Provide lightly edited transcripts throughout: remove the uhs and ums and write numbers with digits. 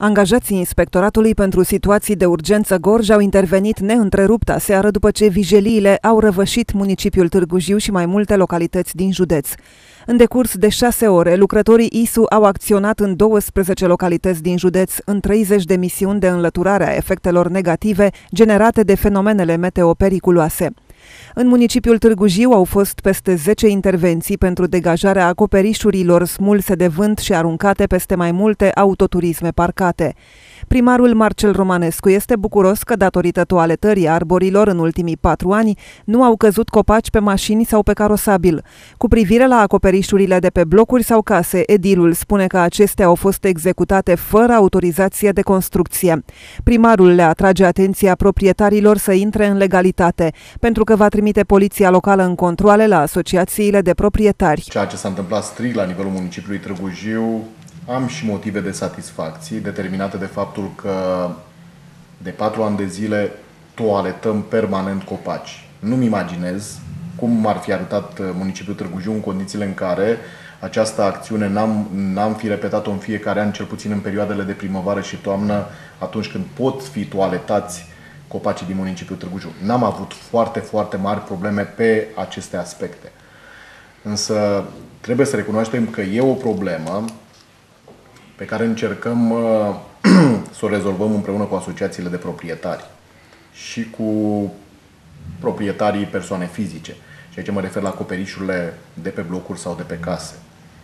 Angajații Inspectoratului pentru Situații de Urgență Gorj au intervenit neîntrerupt aseară după ce vijeliile au răvășit municipiul Târgu Jiu și mai multe localități din județ. În decurs de 6 ore, lucrătorii ISU au acționat în 12 localități din județ în 30 de misiuni de înlăturare a efectelor negative generate de fenomenele meteo-periculoase. În municipiul Târgu Jiu au fost peste 10 intervenții pentru degajarea acoperișurilor smulse de vânt și aruncate peste mai multe autoturisme parcate. Primarul Marcel Romanescu este bucuros că, datorită toaletării arborilor în ultimii 4 ani, nu au căzut copaci pe mașini sau pe carosabil. Cu privire la acoperișurile de pe blocuri sau case, edilul spune că acestea au fost executate fără autorizație de construcție. Primarul le atrage atenția proprietarilor să intre în legalitate, pentru că va trimite poliția locală în controale la asociațiile de proprietari. Ceea ce s-a întâmplat strict la nivelul municipiului Târgu Jiu, am și motive de satisfacție, determinate de faptul că de 4 ani de zile toaletăm permanent copaci. Nu-mi imaginez cum ar fi arătat municipiul Târgu Jiu în condițiile în care această acțiune n-am fi repetat-o în fiecare an, cel puțin în perioadele de primăvară și toamnă, atunci când pot fi toaletați copacii din municipiul Târgu Jiu. N-am avut foarte mari probleme pe aceste aspecte. Însă trebuie să recunoaștem că e o problemă pe care încercăm să o rezolvăm împreună cu asociațiile de proprietari și cu proprietarii persoane fizice. Și aici mă refer la acoperișurile de pe blocuri sau de pe case.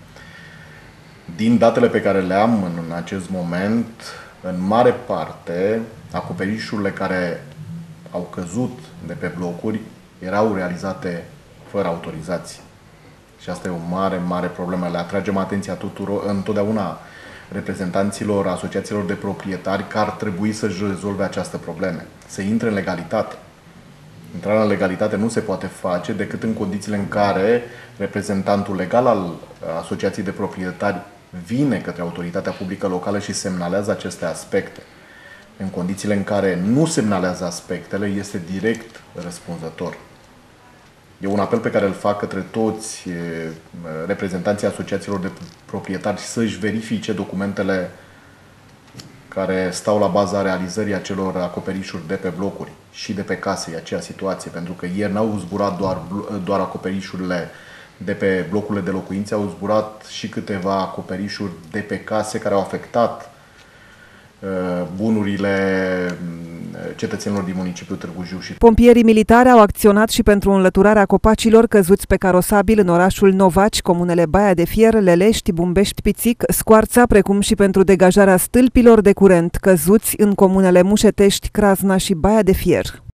Din datele pe care le am în acest moment, în mare parte, acoperișurile care au căzut de pe blocuri erau realizate fără autorizație. Și asta e o mare problemă. Le atragem atenția tuturor, întotdeauna reprezentanților asociațiilor de proprietari, că ar trebui să-și rezolve această problemă, să intre în legalitate. Intrarea în legalitate nu se poate face decât în condițiile în care reprezentantul legal al asociației de proprietari vine către autoritatea publică locală și semnalează aceste aspecte. În condițiile în care nu semnalează aspectele, este direct răspunzător. E un apel pe care îl fac către toți reprezentanții asociațiilor de proprietari să-și verifice documentele care stau la baza realizării acelor acoperișuri de pe blocuri și de pe case, e aceea situație, pentru că ieri n-au zburat doar acoperișurile de pe blocurile de locuințe, au zburat și câteva acoperișuri de pe case care au afectat bunurile cetățenilor din municipiul Târgu Jiu. Pompierii militari au acționat și pentru înlăturarea copacilor căzuți pe carosabil în orașul Novaci, comunele Baia de Fier, Lelești, Bumbești, Pițic, Scoarța, precum și pentru degajarea stâlpilor de curent căzuți în comunele Mușetești, Crazna și Baia de Fier.